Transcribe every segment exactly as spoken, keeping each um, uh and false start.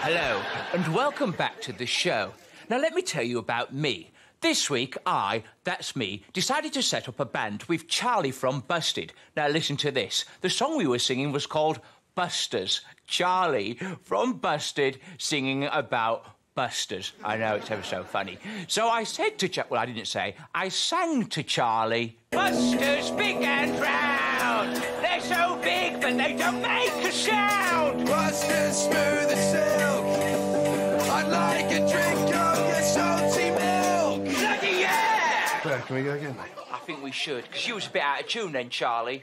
Hello, and welcome back to the show. Now, let me tell you about me. This week, I, that's me, decided to set up a band with Charlie from Busted. Now, listen to this. The song we were singing was called Busters. Charlie from Busted singing about Busters. I know, it's ever so funny. So I said to Charlie, well, I didn't say, I sang to Charlie. Busters, big and round. They're so big, but they don't make a sound. Busters, smooth as silk. I'd like a drink of your salty milk. Bloody yeah! Where, can we go again? I think we should, because you was a bit out of tune then, Charlie.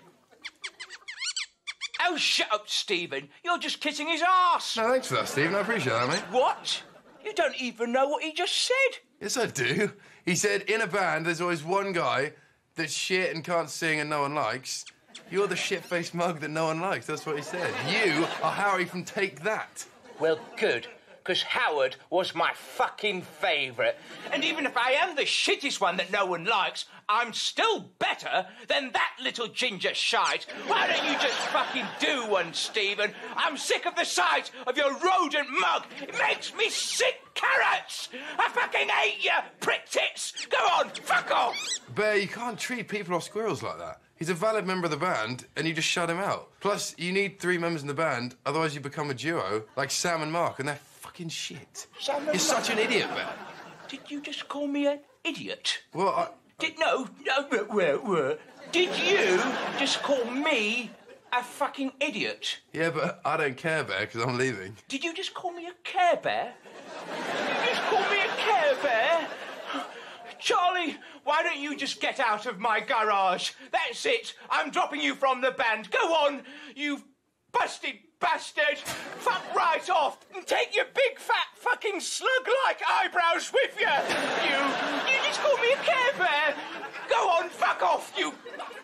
Oh, shut up, Stephen. You're just kissing his arse. No, thanks for that, Stephen. I appreciate that, mate. What? You don't even know what he just said. Yes, I do. He said, in a band, there's always one guy that's shit and can't sing and no one likes. You're the shit-faced mug that no one likes. That's what he said. You are Harry from Take That. Well, good, because Howard was my fucking favourite. And even if I am the shittest one that no one likes, I'm still better than that little ginger shite. Why don't you just fucking do one, Stephen? I'm sick of the sight of your rodent mug. It makes me sick, carrots. I fucking hate you, prick tits. Go on, fuck off. Bear, you can't treat people off squirrels like that. He's a valid member of the band, and you just shut him out. Plus, you need three members in the band, otherwise you become a duo, like Sam and Mark, and they're fucking shit. Sam and You're Mark. Such an idiot, Bear. Did you just call me an idiot? Well, I... Did, no, no, where, where? Did you just call me a fucking idiot? Yeah, but I don't care, Bear, because I'm leaving. Did you just call me a Care Bear? Did you just call me a Care Bear? Charlie, why don't you just get out of my garage? That's it. I'm dropping you from the band. Go on, you busted bastard. Fuck right off and take your big, fat, fucking slug-like eyebrows with you. You, you just called me a Care Bear. Go on, fuck off, you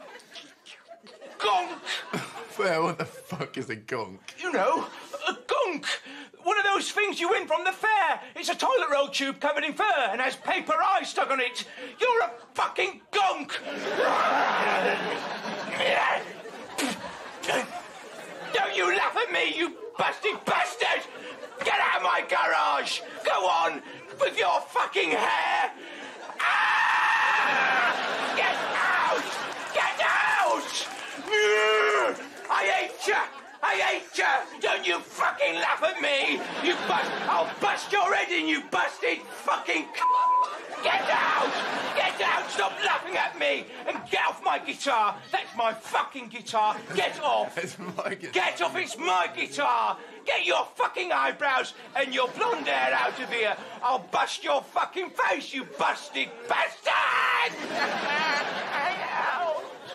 gonk. Bear, what the fuck is a gonk? You know, a gonk. One of those things you win from the fair. It's a toilet roll tube covered in fur and has paper eyes stuck on it. You're a fucking gonk. Don't you laugh at me, you busted bastard! Get out of my garage! Go on with your fucking hair! Ah! Get out! Get out! I hate you! I hate you! Don't you fucking laugh at me! You bust... I'll bust your head in, you busted fucking c***! Get out! Get out! Stop laughing at me! And get off my guitar! That's my fucking guitar! Get off! It's my guitar. Get off! It's my guitar! Get your fucking eyebrows and your blonde hair out of here! I'll bust your fucking face, you busted bastard!